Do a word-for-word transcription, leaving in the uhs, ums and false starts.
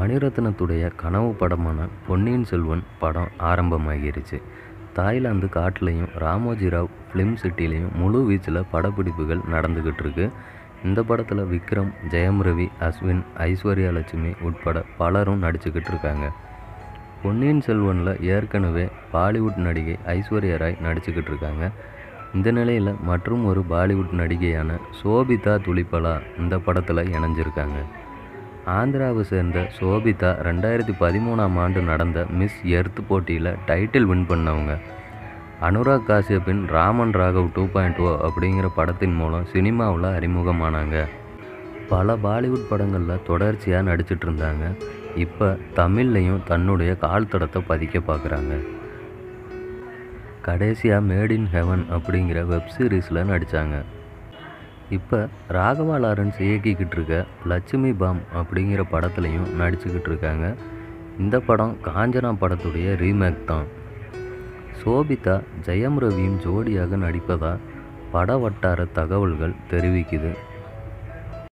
மணிரத்னத்துடைய கனவு படமான பொன்னியின் செல்வன் படம் ஆரம்பமாகிருச்சு. தாய்லாந்து காட்டுலையும் ராமோஜி ராவ் ஃபிலிம் சிட்டிலையும் முழு வீச்சில் படப்பிடிப்புகள் நடந்துக்கிட்டு இருக்கு. இந்த படத்தில் விக்ரம், ஜெயம் ரவி, அஸ்வின், ஐஸ்வர்யா லட்சுமி உட்பட பலரும் நடிச்சுக்கிட்டு இருக்காங்க. பொன்னியின் செல்வனில் ஏற்கனவே பாலிவுட் நடிகை ஐஸ்வர்யா ராய் நடிச்சுக்கிட்டு இருக்காங்க. இந்த நிலையில் மற்றும் ஒரு பாலிவுட் நடிகையான சோபிதா துலிபலா இந்த படத்தில் இணைஞ்சிருக்காங்க. ஆந்திராவை சேர்ந்த சோபிதா ரெண்டாயிரத்தி பதிமூணாம் ஆண்டு நடந்த மிஸ் எர்த் போட்டியில் டைட்டில் வின் பண்ணவங்க. அனுராக் காஷ்யப்பின் Raman Raghav two point O அப்படிங்கிற படத்தின் மூலம் சினிமாவில் அறிமுகமானாங்க. பல பாலிவுட் படங்களில் தொடர்ச்சியாக நடிச்சிட்டு இருந்தாங்க. இப்போ தமிழ்லையும் தன்னுடைய கால் தடத்தை பதிக்க பார்க்குறாங்க. கடைசியாக மேட் இன் ஹெவன் அப்படிங்கிற வெப் சீரிஸில் நடித்தாங்க. இப்போ ராகவா லாரன்ஸ் இயக்கிக்கிட்டு இருக்க லட்சுமி பாம் அப்படிங்கிற படத்துலையும் நடிச்சுக்கிட்டு இருக்காங்க. இந்த படம் காஞ்சனா படத்துடைய ரீமேக் தான். சோபிதா ஜெயம் ரவியும் ஜோடியாக நடிப்பதா பட வட்டார தகவல்கள் தெரிவிக்குது.